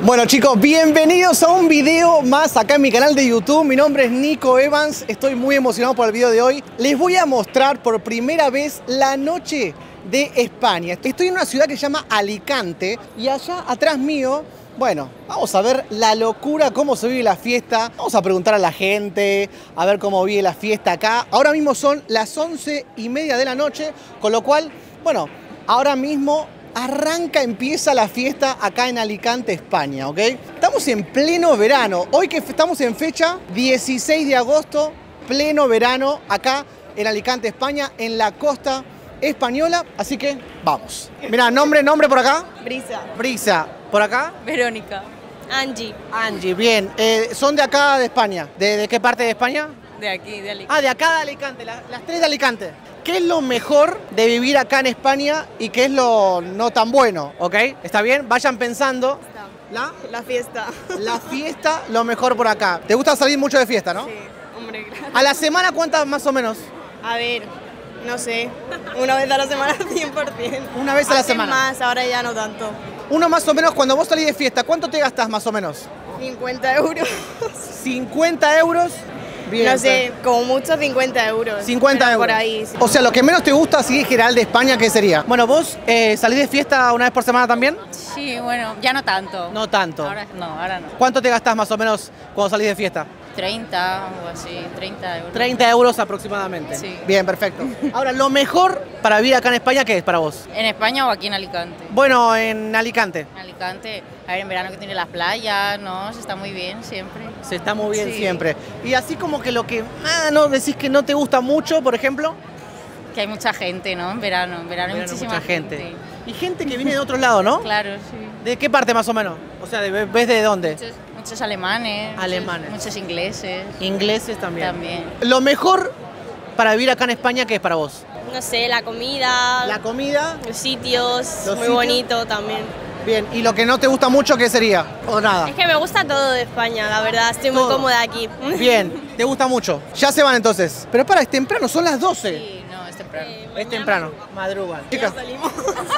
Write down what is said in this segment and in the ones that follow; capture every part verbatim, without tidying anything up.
Bueno chicos, bienvenidos a un video más acá en mi canal de YouTube. Mi nombre es Nico Evans, estoy muy emocionado por el video de hoy. Les voy a mostrar por primera vez la noche de España. Estoy en una ciudad que se llama Alicante y allá atrás mío, bueno, vamos a ver la locura, cómo se vive la fiesta. Vamos a preguntar a la gente, a ver cómo vive la fiesta acá. Ahora mismo son las once y media de la noche, con lo cual, bueno, ahora mismo arranca, empieza la fiesta acá en Alicante, España, ¿ok? Estamos en pleno verano. Hoy que estamos en fecha dieciséis de agosto, pleno verano acá en Alicante, España, en la costa española. Así que vamos. Mirá, nombre, nombre por acá. Brisa. Brisa. ¿Por acá? Verónica. Angie. Angie, bien. Eh, ¿Son de acá de España? ¿De, de qué parte de España? De aquí, de Alicante. Ah, de acá de Alicante, la, las tres de Alicante. ¿Qué es lo mejor de vivir acá en España y qué es lo no tan bueno? ¿Ok? ¿Está bien? Vayan pensando. Está. ¿La? La fiesta. La fiesta, lo mejor por acá. ¿Te gusta salir mucho de fiesta, no? Sí, hombre, gracias. ¿A la semana cuántas más o menos? A ver, no sé, una vez a la semana cien por cien. Una vez a la Antes semana. más, ahora ya no tanto. Uno más o menos, cuando vos salís de fiesta, ¿cuánto te gastas más o menos? cincuenta euros. cincuenta euros. Bien, No sé, como mucho cincuenta euros. cincuenta pero euros. Por ahí. Sí. O sea, lo que menos te gusta así en general de España, ¿qué sería? Bueno, ¿vos eh, salís de fiesta una vez por semana también? Sí, bueno, ya no tanto. No tanto. Ahora no, ahora no. ¿Cuánto te gastás más o menos cuando salís de fiesta? treinta o así, treinta euros. treinta euros aproximadamente. Sí. Bien, perfecto. Ahora, lo mejor para vivir acá en España, ¿qué es para vos? ¿En España o aquí en Alicante? Bueno, en Alicante. En Alicante, a ver, en verano que tiene las playas, ¿no? Se está muy bien siempre. Se está muy bien Sí. siempre. Y así como que lo que, ah, no, decís que no te gusta mucho, por ejemplo. Que hay mucha gente, ¿no? En verano, en verano hay Verano, muchísima mucha gente. gente. Y gente que viene de otro lado, ¿no? Claro, sí. ¿De qué parte más o menos? O sea, de- ¿ves de dónde? Muchos, muchos alemanes. muchos- Alemanes. Muchos, ingleses. Ingleses también. También. Lo mejor para vivir acá en España, ¿qué es para vos? No sé, la comida, La comida. los sitios, Los muy sitios. bonito también. Bien. ¿Y lo que no te gusta mucho, qué sería? ¿O nada? Es que me gusta todo de España, la verdad, estoy muy Todo. cómoda aquí. Bien. ¿Te gusta mucho? Ya se van entonces. Pero para, es temprano, son las doce. Sí, no, es temprano. Eh, Es mañana temprano. Madrugan. Ya Chicas, salimos.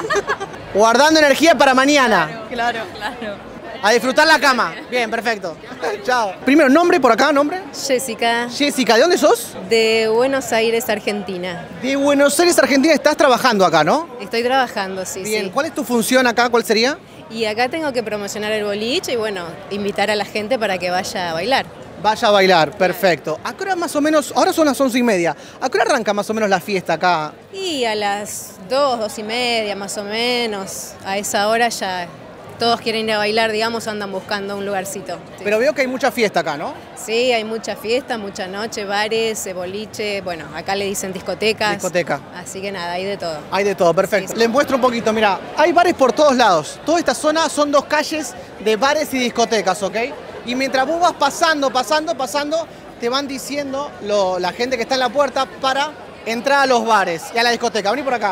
guardando energía para mañana. Claro. Claro. A disfrutar la cama. Bien, perfecto. Chao. Primero, nombre por acá, nombre. Jessica, Jessica, ¿de dónde sos? de Buenos Aires, Argentina. De Buenos Aires, Argentina. Estás trabajando acá, ¿no? Estoy trabajando, sí, Bien. sí. ¿Cuál es tu función acá? ¿Cuál sería? Y acá tengo que promocionar el boliche y bueno, invitar a la gente para que vaya a bailar. Vaya a bailar, perfecto. ¿A qué hora más o menos? Ahora son las once y media. ¿A qué hora arranca más o menos la fiesta acá? Y a las dos, dos y media más o menos, a esa hora ya todos quieren ir a bailar, digamos, andan buscando un lugarcito. Sí. Pero veo que hay mucha fiesta acá, ¿no? Sí, hay mucha fiesta, mucha noche, bares, eh, boliche, bueno, acá le dicen discotecas. Discoteca. Así que nada, hay de todo. Hay de todo, perfecto. Sí, sí. Les muestro un poquito, mira, hay bares por todos lados. Toda esta zona son dos calles de bares y discotecas, ¿ok? Y mientras vos vas pasando, pasando, pasando, te van diciendo lo- la gente que está en la puerta para entrar a los bares y a la discoteca. Vení por acá.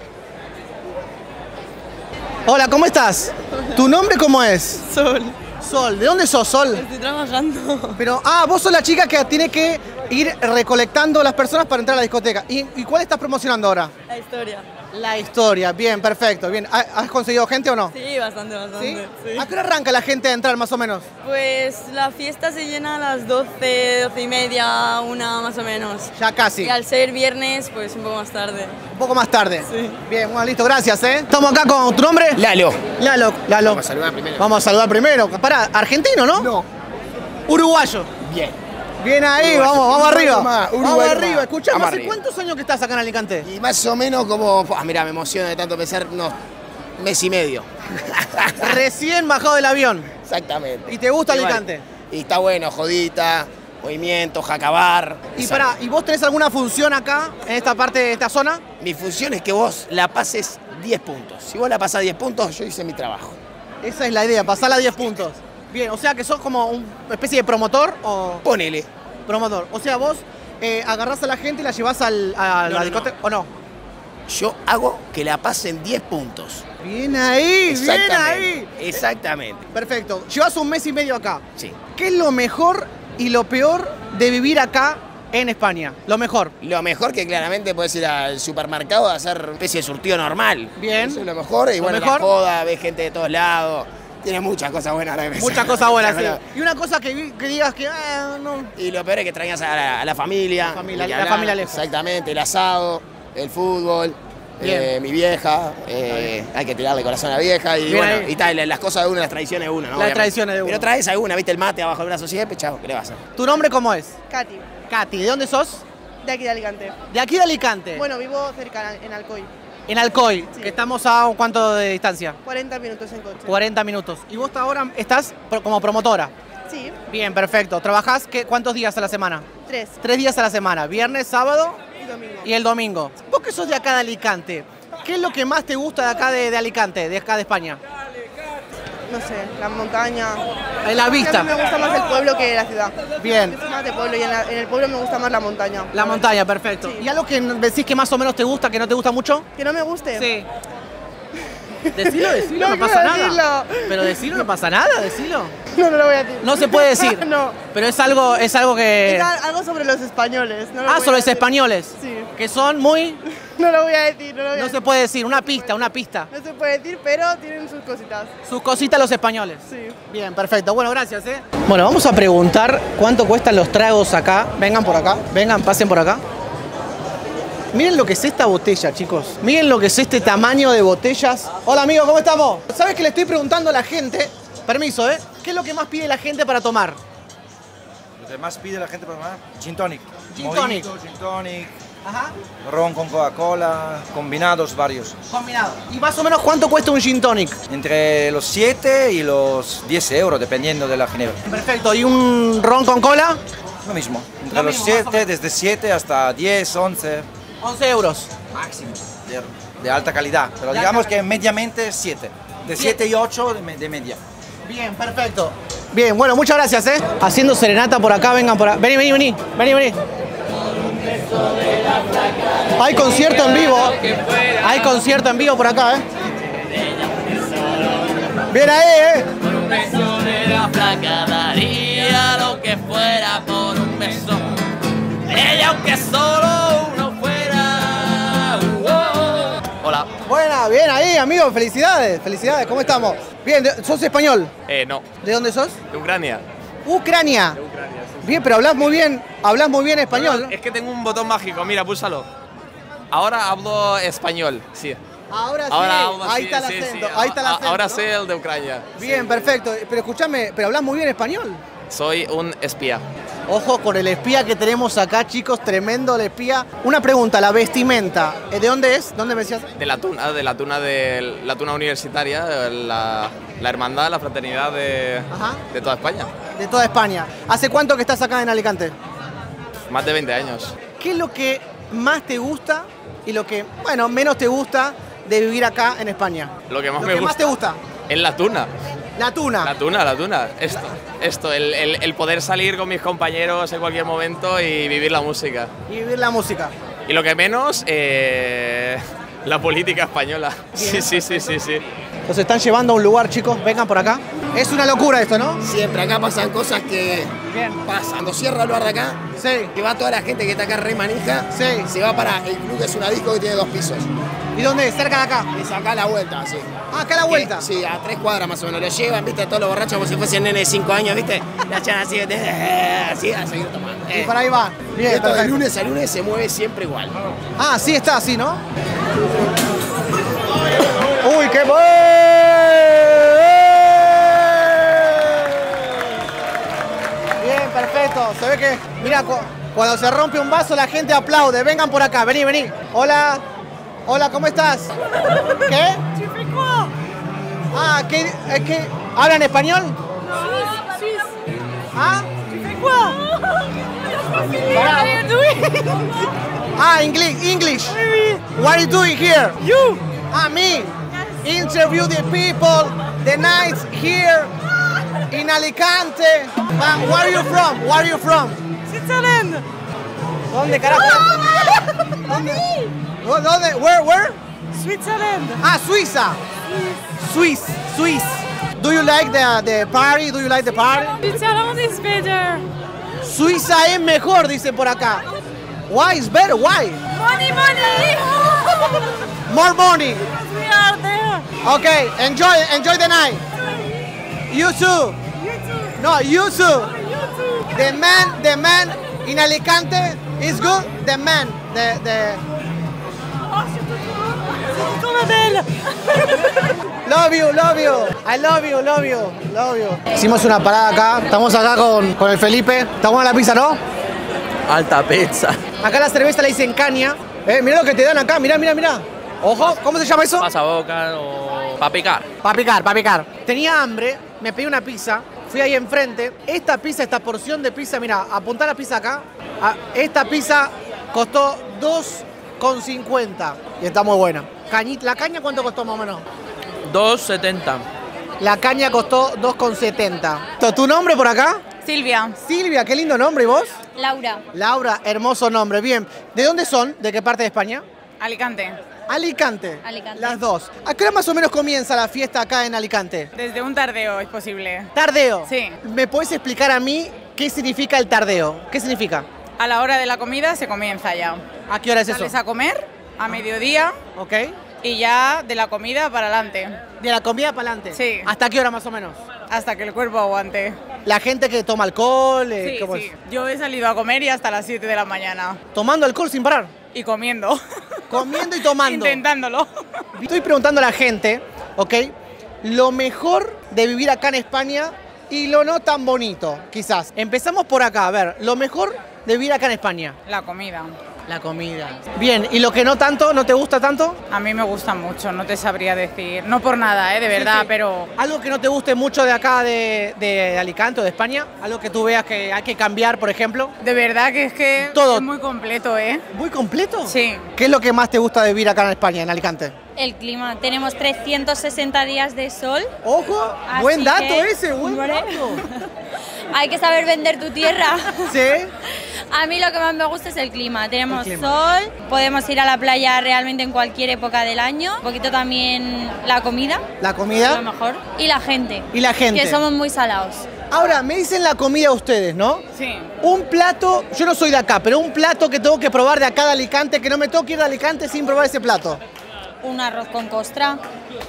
Hola, ¿cómo estás? ¿Tu nombre cómo es? Sol, Sol. ¿De dónde sos, Sol? estoy trabajando. Pero, ah, vos sos la chica que tiene que ir recolectando las personas para entrar a la discoteca. ¿Y, y cuál estás promocionando ahora? La historia. La historia. Bien, perfecto. Bien. ¿Ha- ¿Has conseguido gente o no? Sí, bastante, bastante. ¿A qué hora arranca la gente a entrar más o menos? Pues la fiesta se llena a las doce, doce y media, una más o menos. Ya casi. Y al ser viernes, pues un poco más tarde. Un poco más tarde. Sí. Bien, bueno, listo. Gracias, ¿eh? Estamos acá con tu nombre. Lalo. Lalo. Lalo. Vamos a saludar primero. Vamos a saludar primero. Pará, argentino, ¿no? No. Uruguayo. Bien. Bien ahí, Uruguayo. vamos, vamos Uruguayo arriba. más, Vamos Uruguayo arriba. más. Escuchame, Vamos ¿hace arriba. cuántos años que estás acá en Alicante? Y más o menos como. Ah, mira, me emociona de tanto pensar, unos mes y medio. Recién bajado del avión. Exactamente. ¿Y te gusta Igual. Alicante? Y está bueno, jodita, movimiento, jacabar. Y Esa- pará, ¿y vos tenés alguna función acá, en esta parte de esta zona? Mi función es que vos la pases diez puntos. Si vos la pasás diez puntos, yo hice mi trabajo. Esa es la idea, pasarla a diez puntos. Bien, o sea que sos como una especie de promotor o... Ponele. Promotor. O sea, vos eh, agarrás a la gente y la llevás al, a No, la no, discoteca, ¿o no? Yo hago que la pasen diez puntos. Bien ahí, bien Exactamente. ahí. Exactamente. Perfecto. Llevas un mes y medio acá. Sí. ¿Qué es lo mejor y lo peor de vivir acá en España? Lo mejor. Lo mejor que claramente puedes ir al supermercado a hacer especie de surtido normal. Bien. Eso es lo mejor. Y Lo bueno, mejor. la joda, ves gente de todos lados. Tiene muchas cosas buenas. La Muchas cosas buenas, sí. Y una cosa que, que digas que, ah, no. Y lo peor es que extrañas a la, a la familia. La familia, y la hablar, familia lejos. Exactamente, el asado, el fútbol. Eh, mi vieja, eh, hay que tirarle corazón a la vieja y Bien bueno, ahí. y tal, las cosas de uno, las tradiciones de uno, ¿no? Las Obviamente. tradiciones de uno. Pero traes alguna, viste el mate abajo del brazo siempre, chao, ¿qué le vas a hacer? ¿Tu nombre cómo es? Katy, Katy, ¿de dónde sos? de aquí de Alicante. De aquí de Alicante. Bueno, vivo cerca, en Alcoy. En Alcoy, Sí. que estamos a un cuánto de distancia. cuarenta minutos en coche. cuarenta minutos. ¿Y vos ahora estás pro- como promotora? Sí, Bien, perfecto. ¿Trabajás qué, cuántos días a la semana? tres Tres días a la semana, viernes, sábado y domingo. y el domingo. Vos que sos de acá de Alicante, ¿qué es lo que más te gusta de acá de, de Alicante, de acá de España? No sé, la montaña. En la Es que vista. a mí me gusta más el pueblo que la ciudad. Bien. Yo soy más de pueblo y en, la- en el pueblo me gusta más la montaña. La montaña, perfecto. Sí. ¿Y algo que decís que más o menos te gusta, que no te gusta mucho? ¿Que no me guste? Sí. Decilo, decilo, No no, pasa quiero nada. decirlo. Pero decilo, no pasa nada, decilo. No, no lo voy a decir. No se puede decir. No. Pero es algo, es algo que. Es al- algo sobre los españoles. No lo Ah, voy a sobre los decir. españoles. Sí. Que son muy. No lo voy a decir, no lo voy a No se decir. puede decir, una pista, una pista. No se puede decir, pero tienen sus cositas. Sus cositas los españoles. Sí. Bien, perfecto. Bueno, gracias, ¿eh? Bueno, vamos a preguntar cuánto cuestan los tragos acá. Vengan por acá, vengan, pasen por acá. Miren lo que es esta botella, chicos. Miren lo que es este tamaño de botellas. Hola, amigo, ¿cómo estamos? ¿Sabes que le estoy preguntando a la gente? Permiso, ¿eh? ¿Qué es lo que más pide la gente para tomar? Lo que más pide la gente para tomar, gin tonic. Gin Mojito, tonic. gin tonic, Ajá. ron con Coca-Cola, combinados varios. Combinado. ¿Y más o menos cuánto cuesta un gin tonic? Entre los siete y los diez euros, dependiendo de la ginebra. Perfecto. ¿Y un ron con cola? Lo mismo. Entre Lo los mismo, más o siete, desde siete hasta diez, once, once euros. máximo. De, de alta calidad. Pero De digamos alta que mediamente siete. De siete y ocho de, me- de media. Bien, perfecto. Bien, bueno, muchas gracias, ¿eh? Haciendo serenata por acá, vengan por acá. Vení, vení, vení, vení, vení. Hay concierto en vivo. Hay concierto en vivo por acá, ¿eh? Bien ahí, ¿eh? Por un beso de la flaca daría lo que fuera por un beso. Ella aunque solo uno fuera. Uh, oh. Hola. Buena, bien ahí, amigo. Felicidades, felicidades. ¿Cómo estamos? Bien, de- ¿sos español? Eh, no, ¿De dónde sos? de Ucrania. Ucrania. De Ucrania, sí. Bien, pero hablas muy bien, hablas muy bien español, ¿no? Es que tengo un botón mágico, mira, púlsalo. Ahora hablo español, sí. Ahora sí, Ahora hablo, ahí sí, está el sí, acento, sí. ahí está el A- acento. Ahora ¿no? sé el de Ucrania. Bien, sí. perfecto. Pero escúchame, pero hablas muy bien español. Soy un espía. Ojo con el espía que tenemos acá, chicos, tremendo el espía. Una pregunta, la vestimenta, ¿eh, ¿de dónde es? ¿Dónde me decías? De la tuna, de la tuna de la tuna universitaria, la, la hermandad, la fraternidad de, Ajá. de toda España. De toda España. ¿Hace cuánto que estás acá en Alicante? Más de veinte años. ¿Qué es lo que más te gusta y lo que, bueno, menos te gusta de vivir acá en España? Lo que más Lo me que gusta más te gusta. es la tuna. La tuna. La tuna, la tuna. Esto, esto el, el- el poder salir con mis compañeros en cualquier momento y vivir la música. Y vivir la música. Y lo que menos, eh, la política española. Sí, sí, sí, sí, sí. Los están llevando a un lugar, chicos. Vengan por acá. Es una locura esto, ¿no? Siempre acá pasan cosas que Bien. pasan. Cuando cierra el bar de acá, Sí. que va toda la gente que está acá re manija, Sí. se va para el club, que es una disco que tiene dos pisos. ¿Y dónde es? Cerca de acá. Es acá a la vuelta, sí. Ah, acá a la vuelta. Que- sí, a tres cuadras más o menos. Lo llevan, viste, todos los borrachos como si fuesen nenes de cinco años, viste. La echan así, así, a seguir tomando. Y Eh. por ahí va. Y Bien, esto de perfecto. lunes a lunes se mueve siempre igual. Ah, sí está así, ¿no? ¡Uy, qué bueno! Bien, perfecto. Se ve que, mira, cu- cuando se rompe un vaso la gente aplaude. Vengan por acá, vení, vení. Hola. Hola, ¿cómo estás? ¿Qué? Ah, ¿qué, es que ¿hablan español? ¿Ah? Ah, English, English. What are you doing here? You. Ah, me. Interview the people, the nights here in Alicante. Ah, where are you from? Where are you from? Switzerland. ¿Dónde carajo? ¿Dónde? ¿Dónde? Where, where? Switzerland. Ah, Suiza. Swiss, Swiss. Do you like the, the party? Do you like the party? Switzerland is better. Suiza es mejor, dice por acá. Why is better? Why? Money, money. More money. We are there. Okay, enjoy, enjoy the night. Yusu. No, Yusu. The man, the man in Alicante is good. The man, the, the... Love you, love you. I love you, love you, love you. Hicimos una parada acá. Estamos acá con, con el Felipe. Está buena la pizza, ¿no? Alta pizza. Acá la cerveza la dicen caña. Eh, mira lo que te dan acá. Mira, mira, mira. Ojo, ¿cómo se llama eso? Pasaboca o pa' picar. Para picar, para picar. Tenía hambre, me pedí una pizza, fui ahí enfrente. Esta pizza, esta porción de pizza, mira, apuntá la pizza acá. Ah, esta pizza costó dos con cincuenta y está muy buena. Cañi- ¿La caña cuánto costó más o menos? dos setenta. La caña costó dos con setenta. ¿Tu nombre por acá? Silvia. Silvia, qué lindo nombre. ¿Y vos? Laura. Laura, hermoso nombre. Bien. ¿De dónde son? ¿De qué parte de España? Alicante. Alicante. Alicante. Las dos. ¿A qué hora más o menos comienza la fiesta acá en Alicante? Desde un tardeo es posible. Tardeo. Sí. ¿Me puedes explicar a mí qué significa el tardeo? ¿Qué significa? A la hora de la comida se comienza ya. ¿A qué hora es eso? Sales a comer a mediodía Ok. y ya de la comida para adelante. De la comida para adelante. Sí. ¿Hasta qué hora más o menos? Hasta que el cuerpo aguante. La gente que toma alcohol, eh, Sí, ¿cómo sí. es? Yo he salido a comer y hasta las siete de la mañana. Tomando alcohol sin parar. Y comiendo. Comiendo y tomando. Intentándolo. Estoy preguntando a la gente, ¿ok? Lo mejor de vivir acá en España y lo no tan bonito, quizás. Empezamos por acá, a ver, lo mejor de vivir acá en España. La comida. La comida. Bien, ¿y lo que no tanto, no te gusta tanto? A mí me gusta mucho, no te sabría decir. No por nada, ¿eh? De verdad, Sí, sí. pero... Algo que no te guste mucho de acá de, de Alicante o de España, algo que tú veas que hay que cambiar, por ejemplo. De verdad que es que Todo. es muy completo, ¿eh? ¿Muy completo? Sí. ¿Qué es lo que más te gusta de vivir acá en España, en Alicante? El clima. Tenemos trescientos sesenta días de sol. Ojo, Así buen dato que, ese, buen hombre, dato. Hay que saber vender tu tierra. ¿Sí? A mí lo que más me gusta es el clima. Tenemos El clima. sol, podemos ir a la playa realmente en cualquier época del año. Un poquito también la comida, La lo comida mejor. Y la gente, y la gente. que somos muy salados. Ahora, me dicen la comida ustedes, ¿no? Sí. Un plato, yo no soy de acá, pero un plato que tengo que probar de acá de Alicante, que no me tengo que ir de Alicante sin probar ese plato. Un arroz con costra,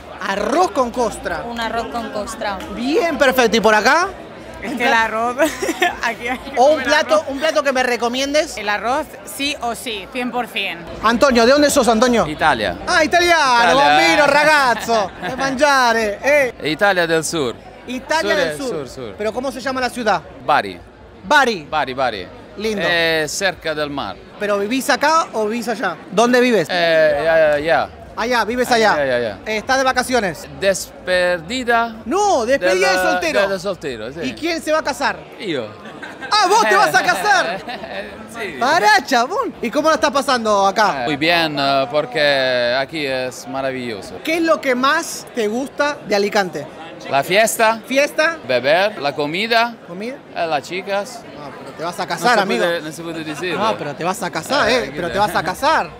Arroz con costra. un arroz con costra. Bien, perfecto. ¿Y por acá? Es que el arroz... aquí hay que ¿O un comer plato, arroz. un plato que me recomiendes? El arroz sí o sí, cien por cien. Antonio, ¿de dónde sos, Antonio? Italia. Ah, italiano, Italia. bambino, ragazzo, de mangiare, eh. Italia del Sur. Italia Sur, del Sur. sur, sur. ¿Pero cómo se llama la ciudad? Bari. Bari. Bari, Bari. Lindo. Eh, cerca del mar. ¿Pero vivís acá o vivís allá? ¿Dónde vives? Eh, ya, ya. Allá, vives allá. Allá, allá, allá. Eh, ¿Estás de vacaciones? Despedida. No, despedida de, del- soltero. De soltero, sí. ¿Y quién se va a casar? Yo. ¡Ah, vos te vas a casar! Sí. ¡Para, chabón! ¿Y cómo la estás pasando acá? Muy bien, eh, porque aquí es maravilloso. ¿Qué es lo que más te gusta de Alicante? La fiesta, ¿Fiesta? beber, la comida, ¿Comida? eh, las chicas. No, pero te vas a No casar, se amigo. puede- no se puede decir. No, pero te vas a casar, Ah, ¿eh? Pero te vas a casar.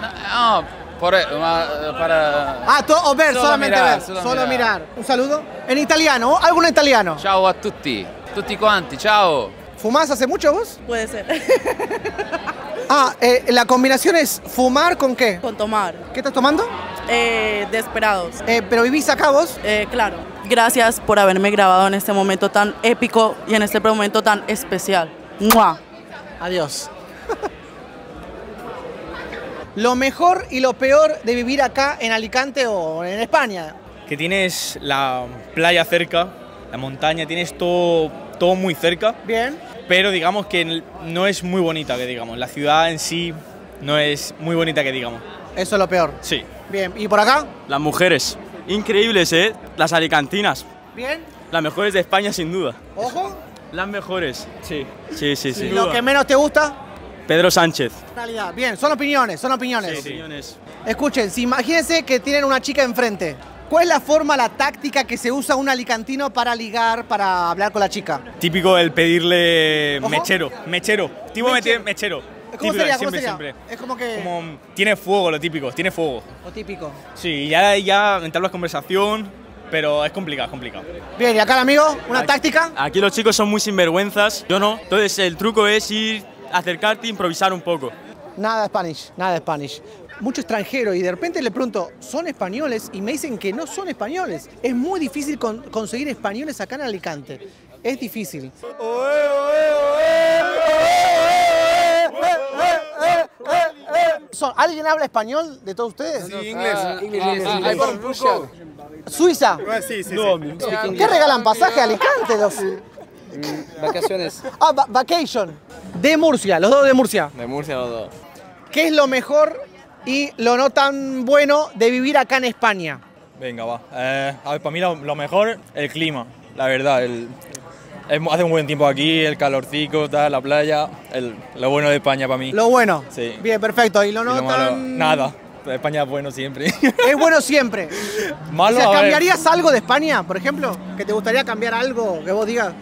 No, por, eh, ma- para... Ah, to- o ver, Solo solamente mirar, ver. solo Solo mirar. mirar. Un saludo. En italiano, algo en italiano. Ciao a tutti, tutti quanti, ciao. ¿Fumás hace mucho vos? Puede ser. Ah, eh, la combinación es fumar con qué? Con tomar. ¿Qué estás tomando? Eh, desesperados. Eh, ¿Pero vivís acá vos? Eh, claro. Gracias por haberme grabado en este momento tan épico y en este momento tan especial. ¡Mua! Adiós. Lo mejor y lo peor de vivir acá en Alicante o en España. Que tienes la playa cerca, la montaña, tienes todo, todo muy cerca. Bien. Pero digamos que no es muy bonita, que digamos. La ciudad en sí no es muy bonita, que digamos. Eso es lo peor. Sí. Bien. ¿Y por acá? Las mujeres, increíbles, ¿eh? Las alicantinas. Bien. Las mejores de España, sin duda. Ojo. Las mejores. Sí, sí, sí. sí. ¿Y lo que menos te gusta? Pedro Sánchez. Realidad. Bien, son opiniones, son opiniones. Sí, opiniones. Escuchen, si imagínense que tienen una chica enfrente. ¿Cuál es la forma, la táctica que se usa un alicantino para ligar, para hablar con la chica? Típico el pedirle Ojo. mechero, mechero. Tipo Mechero. mechero. ¿Cómo Típico, sería? ¿Cómo siempre, sería? siempre. Es como que... Como tiene fuego, lo típico, tiene fuego. Lo típico. Sí, y ya, ya entablas conversación, pero es complicado, es complicado. Bien, ¿y acá el amigo? ¿Una Aquí- táctica? Aquí los chicos son muy sinvergüenzas, yo no. Entonces el truco es ir, acercarte e improvisar un poco. Nada de Spanish, nada de Spanish. mucho extranjero y de repente le pregunto, ¿son españoles? Y me dicen que no son españoles. Es muy difícil con, conseguir españoles acá en Alicante. Es difícil. Son, ¿alguien habla español de todos ustedes? Sí, inglés. Ah, inglés. ah, hay por un poco. ¿Suiza? Sí, sí, No, sí. ¿Qué regalan pasaje a Alicante? Los... Vacaciones. Ah, va vacation. De Murcia, los dos de Murcia. De Murcia los dos. ¿Qué es lo mejor y lo no tan bueno de vivir acá en España? Venga, va. Eh, a ver, para mí lo, lo mejor, el clima, la verdad. El, es- hace un buen tiempo aquí, el calorcico, tal, la playa. El, lo bueno de España para mí. Lo bueno. Sí. Bien, perfecto. ¿Y lo Y no lo malo, tan...? nada. España es bueno siempre. Es bueno siempre. Malo, o sea, a ver. ¿cambiarías algo de España, por ejemplo? ¿Que te gustaría cambiar algo que vos digas?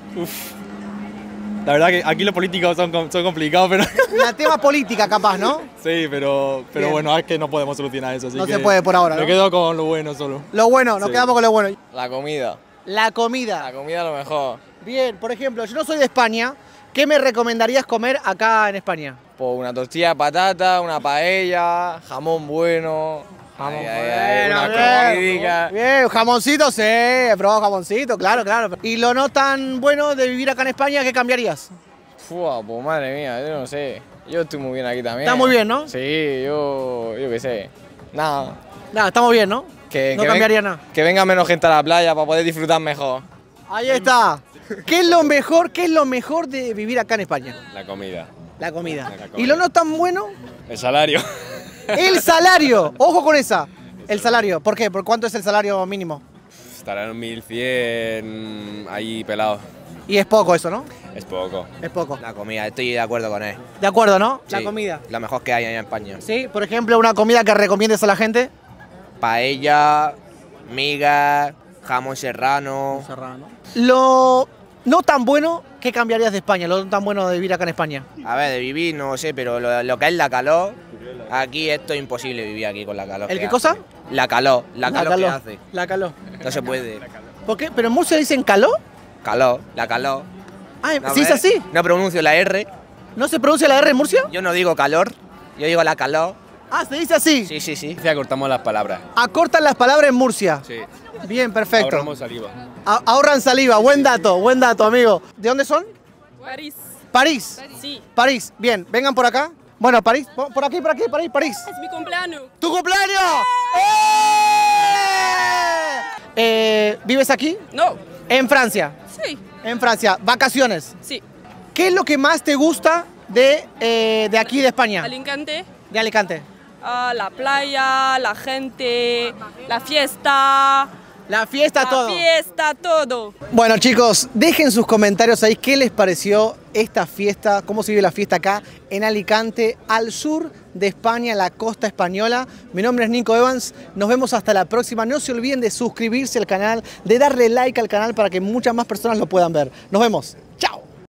La verdad que aquí los políticos son, com- son complicados, pero... La tema política, capaz, ¿no? Sí, pero, pero Bien. bueno, es que no podemos solucionar eso. Así No que se puede por ahora, Me ¿no? quedo con lo bueno solo. Lo bueno, nos Sí. quedamos con lo bueno. La comida. La comida. La comida lo mejor. Bien, por ejemplo, yo no soy de España. ¿Qué me recomendarías comer acá en España? Pues una tortilla de patata, una paella, jamón bueno. Jamón Bueno, una bien. comidica. Bien, jamoncito, sí, he probado jamoncito, claro, claro. ¿Y lo no tan bueno de vivir acá en España, qué cambiarías? Fua, pues madre mía, yo no sé. Yo estoy muy bien aquí también. Está muy bien, ¿no? Sí, yo, yo qué sé. Nada. Nada, estamos bien, ¿no? Que, No que cambiaría ven- nada. Que venga menos gente a la playa para poder disfrutar mejor. Ahí está. ¿Qué es lo mejor, qué es lo mejor de vivir acá en España? La comida. La comida. La comida. ¿Y lo no tan bueno? El salario. El salario. Ojo con esa. El salario. ¿Por qué? ¿Por cuánto es el salario mínimo? Estará en mil cien ahí pelado. Y es poco eso, ¿no? Es poco. Es poco. La comida, estoy de acuerdo con él. De acuerdo, ¿no? La Sí, comida. La mejor que hay allá en España. Sí, por ejemplo, una comida que recomiendes a la gente. Paella, migas, jamón serrano. Lo no tan bueno, ¿qué cambiarías de España? Lo no tan bueno de vivir acá en España. A ver, de vivir no sé, pero lo, lo que es la calor, aquí esto es imposible vivir aquí con la calor. ¿El que qué hace. cosa? La calor, la, calor, que hace. La calor. No se puede. ¿Por qué? ¿Pero en Murcia dicen calor? Calor, la calor. Ah, No, ¿sí es ¿ves? así? No pronuncio la R. ¿No se pronuncia la R en Murcia? Yo no digo calor, yo digo la calor. Ah, se dice así. Sí, sí, sí. Acortamos las palabras. Acortan las palabras en Murcia. Sí. Bien, perfecto. Ahorramos saliva. A- ahorran saliva, buen dato, buen dato, amigo. ¿De dónde son? París. París. Sí. París, bien, vengan por acá. Bueno, París, por por aquí, por aquí, París, París. Es mi cumpleaños. ¡Tu cumpleaños! ¡Eh! Eh, ¿Vives aquí? No. En Francia. Sí. En Francia, vacaciones. Sí. ¿Qué es lo que más te gusta de, eh, de aquí, de España? Alicante. De Alicante. Ah, la playa, la gente, la fiesta. La fiesta, la todo. fiesta, todo. Bueno, chicos, dejen sus comentarios ahí qué les pareció esta fiesta, cómo se vive la fiesta acá en Alicante, al sur de España, en la costa española. Mi nombre es Nico Evans, nos vemos hasta la próxima. No se olviden de suscribirse al canal, de darle like al canal para que muchas más personas lo puedan ver. Nos vemos. Chao.